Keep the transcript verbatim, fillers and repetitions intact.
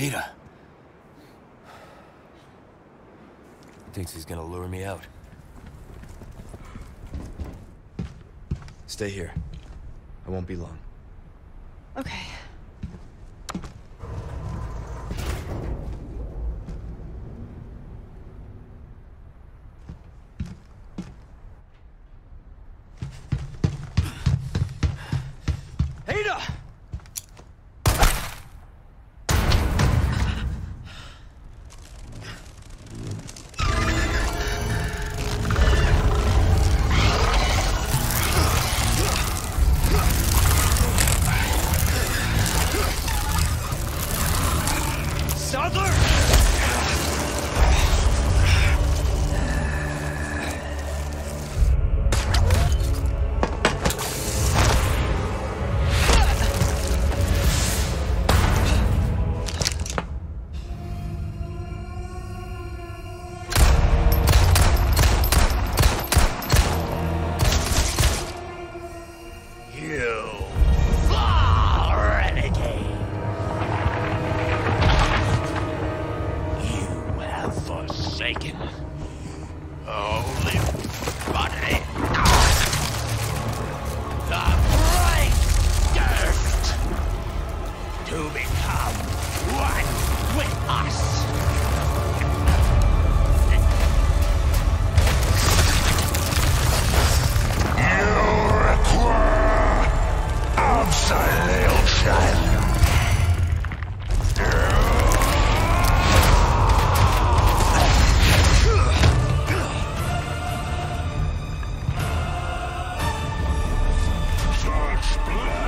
Ada. He thinks he's gonna lure me out. Stay here. I won't be long. Okay. Ada! Sadler! Only body. The brightest to become one with us. You require absolution. Blood!